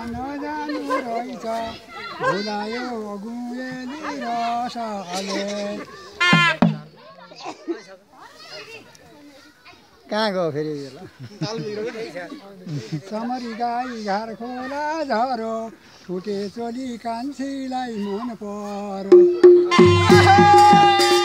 नजानु रहेछ भुलायो गुँगेली रसले कहाँ गयो फेरि समरी गाई घर खोला झरो छुटे चोली कान्छीलाई मन परो